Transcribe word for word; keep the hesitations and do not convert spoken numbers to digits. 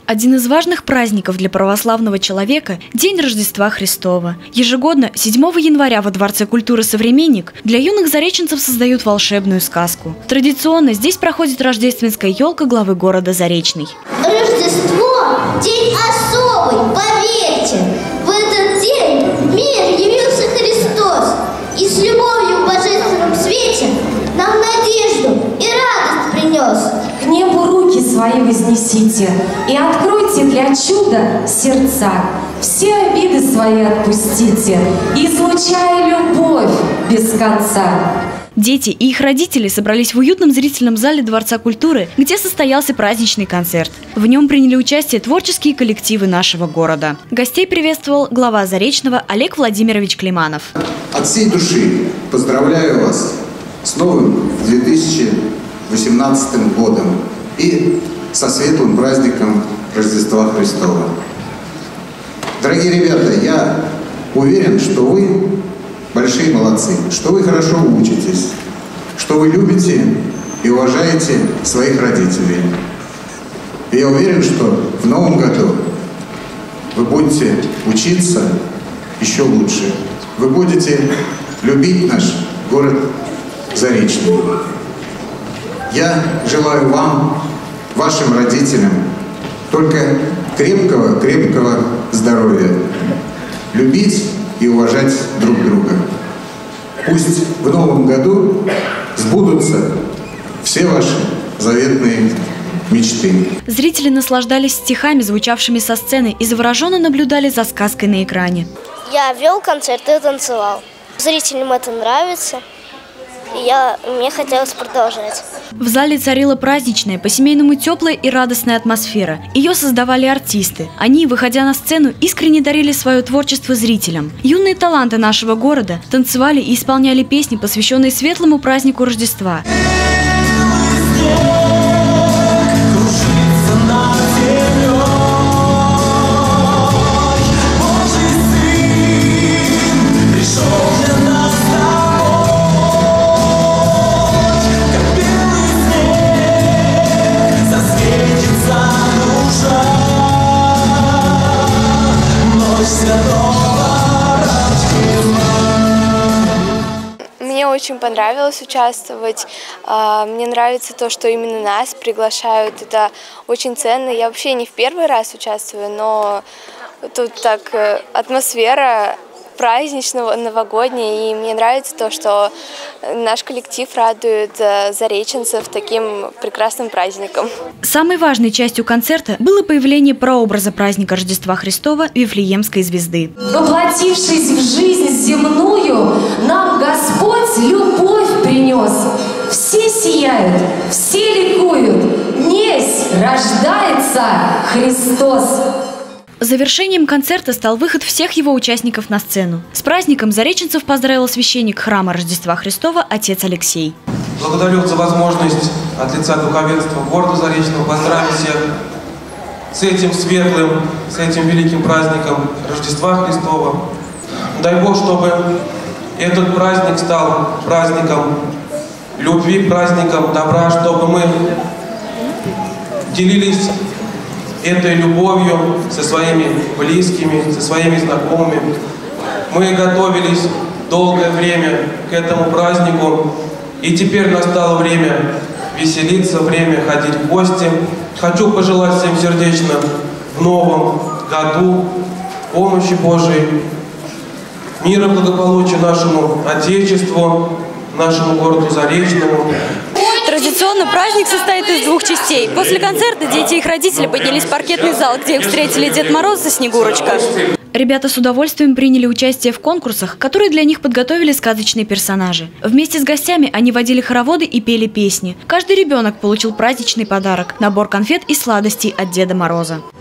Один из важных праздников для православного человека – День Рождества Христова. Ежегодно, седьмого января во Дворце культуры «Современник» для юных зареченцев создают волшебную сказку. Традиционно здесь проходит рождественская елка главы города Заречный. Рождество – день особый, поверьте. В этот день в мир явился Христос. И с любовью в божественном свете нам надежду и радость принес. К небу руки свои вознесите и откройте для чуда сердца. Все обиды свои отпустите, излучая любовь без конца. Дети и их родители собрались в уютном зрительном зале Дворца культуры, где состоялся праздничный концерт. В нем приняли участие творческие коллективы нашего города. Гостей приветствовал глава Заречного Олег Владимирович Климанов. От всей души поздравляю вас с новым две тысячи восемнадцатым годом и со светлым праздником Рождества Христова. Дорогие ребята, я уверен, что вы большие молодцы, что вы хорошо учитесь, что вы любите и уважаете своих родителей. И я уверен, что в новом году вы будете учиться еще лучше. Вы будете любить наш город Заречный. Я желаю вам, вашим родителям, только крепкого-крепкого здоровья. Любить и уважать друг друга. Пусть в новом году сбудутся все ваши заветные мечты. Зрители наслаждались стихами, звучавшими со сцены, и завороженно наблюдали за сказкой на экране. Я вел концерт и танцевал. Зрителям это нравится, и я, мне хотелось продолжать. В зале царила праздничная, по-семейному теплая и радостная атмосфера. Ее создавали артисты. Они, выходя на сцену, искренне дарили свое творчество зрителям. Юные таланты нашего города танцевали и исполняли песни, посвященные светлому празднику Рождества. Мне очень понравилось участвовать. Мне нравится то, что именно нас приглашают. Это очень ценно. Я вообще не в первый раз участвую, но тут так атмосфера праздничного, новогодняя, и мне нравится то, что наш коллектив радует зареченцев таким прекрасным праздником. Самой важной частью концерта было появление прообраза праздника Рождества Христова Вифлеемской звезды. Воплотившись в жизнь земную, нам Господь любовь принес. Все сияют, все ликуют, несть рождается Христос. Завершением концерта стал выход всех его участников на сцену. С праздником зареченцев поздравил священник храма Рождества Христова отец Алексей. Благодарю за возможность от лица духовенства города Заречного поздравить всех с этим светлым, с этим великим праздником Рождества Христова. Дай Бог, чтобы этот праздник стал праздником любви, праздником добра, чтобы мы делились этой любовью со своими близкими, со своими знакомыми. Мы готовились долгое время к этому празднику, и теперь настало время веселиться, время ходить в гости. Хочу пожелать всем сердечно в новом году помощи Божией, мира, благополучия нашему Отечеству, нашему городу Заречному. Традиционно праздник состоит из двух частей. После концерта дети и их родители поднялись в паркетный зал, где их встретили Дед Мороз и Снегурочка. Ребята с удовольствием приняли участие в конкурсах, которые для них подготовили сказочные персонажи. Вместе с гостями они водили хороводы и пели песни. Каждый ребенок получил праздничный подарок – набор конфет и сладостей от Деда Мороза.